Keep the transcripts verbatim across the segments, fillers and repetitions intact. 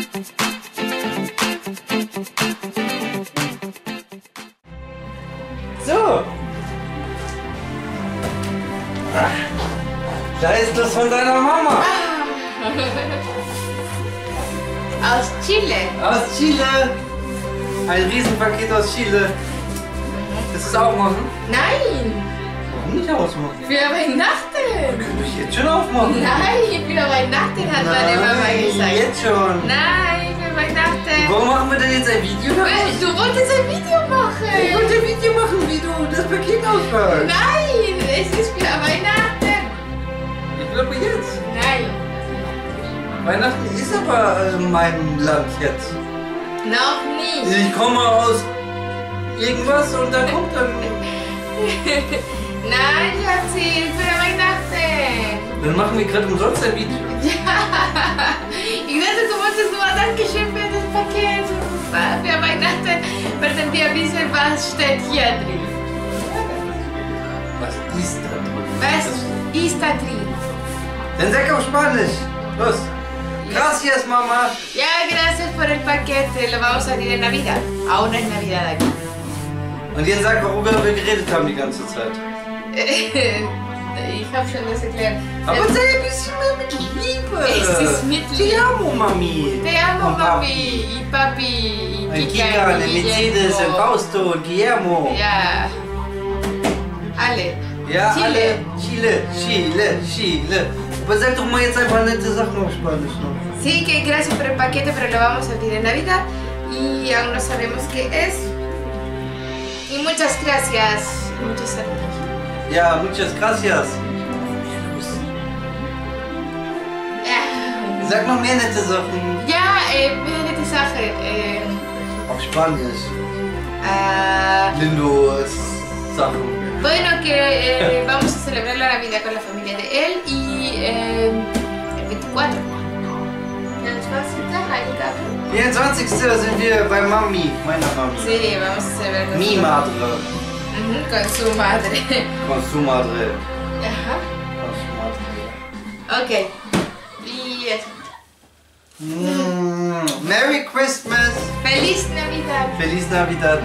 So. Da ist das von deiner Mama. Aus Chile. Aus Chile. Ein Riesenpaket aus Chile. Willst du es aufmachen? Nein. Warum nicht ausmachen? Für Weihnachten. Könnte ich jetzt schon aufmachen? Nein, für Weihnachten hat meine Mama gesagt. Jetzt schon. Nein, für Weihnachten. Warum machen wir denn jetzt ein Video daraus? Du wolltest ein Video machen. Ich wollte ein Video machen, wie du das Paket auspackst. Nein, es ist für Weihnachten. Ich glaube jetzt. Nein. Weihnachten ist aber äh, mein Land jetzt. Noch nicht. Ich komme aus irgendwas und da kommt dann... Nein, Schatzi, für Weihnachten. Dann machen wir gerade umsonst ein Video. Ja. Ich dachte, du wolltest nur ein Dankeschön für das Paket. Für Weihnachten werden wir wissen, was steht hier drin. Was ist da drin? Was ist da drin? Dann sag auf Spanisch. Los. Gracias, Mama. Ya, gracias por el paquete. Lo vamos a abrir en Navidad. Aún no es Navidad aquí. Und jetzt sag, worüber wir geredet haben die ganze Zeit. Ich habe schon das erklärt. Aber sei ein bisschen mehr mit Liebe. Es ist mit Liebe. Te amo, Mami. Te amo, Und Mami. Y papi. Y Ein Kika. Kika, ein y Mercedes, ein Guillermo. Fausto, ein Guillermo. Ja. Alle. Ja, Chile. alle. Chile, Chile, Chile. Aber sag doch mal jetzt einfach nette Sachen auf Spanisch noch. Sí, que gracias por el paquete, pero lo vamos a abrir en Navidad y aún no sabemos qué es. Y muchas gracias. Muchos saludos. Ja, muchas gracias. Ja, Sag noch mehr nette Sachen. ya eh, mira nette Sache. Eh, Auf Spanisch. ah, Lindos Sachen. bueno, que eh, vamos a celebrar la Navidad con la familia de él y eh, el veinticuatro. vierundzwanzigsten sind wir bei Mami, meiner Mami. Sí, vamos a celebrar con Mi su- madre. Ujú, con su madre. Con su madre. Ajá. Con su madre. Ok. Y eso. Mm, Merry Christmas. ¡Feliz Navidad! Feliz Navidad.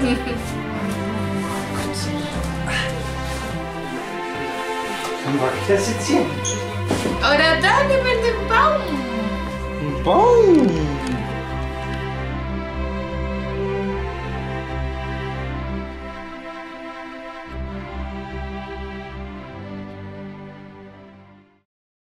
Dann war ich das jetzt hier. Ahora dale, verde Baum. Ein Baum.